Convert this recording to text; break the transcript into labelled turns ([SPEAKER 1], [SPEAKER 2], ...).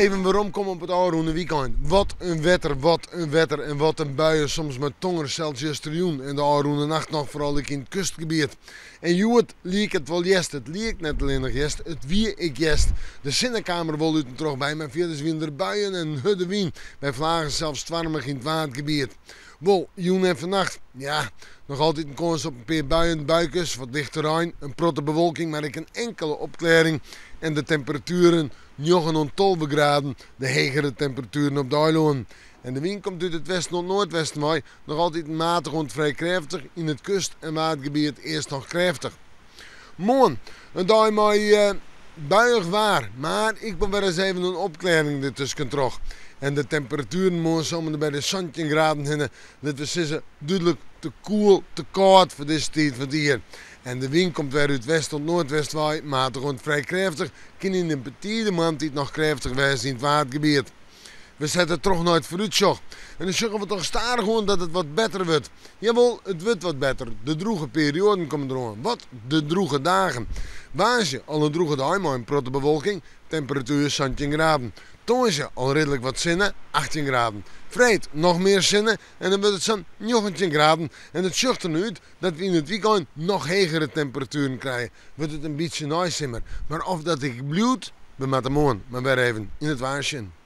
[SPEAKER 1] Even waarom komen op het Aroene weekend. Wat een wetter en wat een buien, soms met tonger Celsius triljoen. En de Aroene nacht nog vooral in het kustgebied. En Joet liek het wel jest, het liek net alleen nog jest, het wie ik jest. De zinnenkamer wil u er terug bij, maar via de wind buien en hudde wien. Bij vlagen zelfs twarmig in het watergebied. Wel, joen en vannacht, ja, nog altijd een kans op een paar buien, buikjes, wat dicht terrein, een protte bewolking, maar ik een enkele opklaring. En de temperaturen 9 graden, de hegere temperaturen op de eiland. En de wind komt uit het westen tot noordwesten mee, nog altijd matig en vrij krachtig, in het kust- en watergebied eerst nog krachtig. Morgen, een dag met buiig waar, maar ik ben weer eens even een opklaring ertussen terug. En de temperaturen morgen zomen bij de 17 graden heen. Dat is duidelijk te koel, te koud voor deze tijd van het jaar. En de wind komt weer uit west tot noordwest waai, matig en vrij krachtig. Kan in een petite maand die nog krachtig wezen in het watergebied. We zetten terug naar het vooruitzicht. En dan zeggen we toch starig gewoon dat het wat beter wordt. Jawel, het wordt wat beter. De droege perioden komen eraan. Wat? De droege dagen. Waasje, al een droege dag maar een protte bewolking. Temperatuur 17 graden. Toonsje, al redelijk wat zinnen, 18 graden. Vreed, nog meer zinnen en dan wordt het zo'n 19 graden. En het zucht er nu uit dat we in het weekend nog hegere temperaturen krijgen. Wordt het een beetje nice simmer. Maar of dat ik bloed, we moeten morgen maar weer even in het waarsje.